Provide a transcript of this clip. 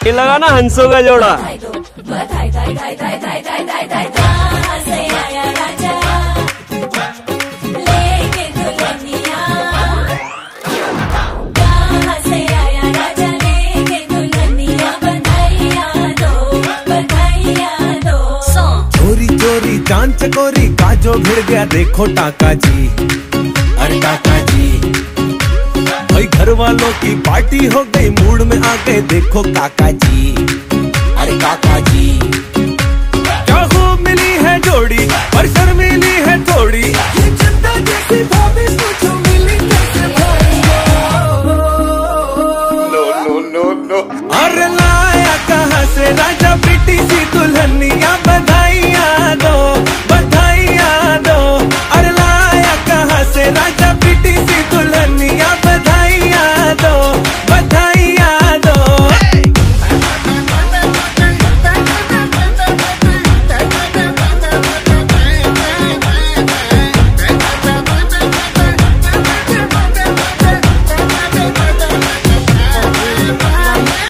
ये लगा ना हंसों का जोड़ा। चोरी चोरी चांद चकोरी काजो भिड़ गया देखो टाका जी। अरे टाका जी भाई घर वालों की पार्टी हो गई, मूड में आ गए देखो काका जी। अरे काका जी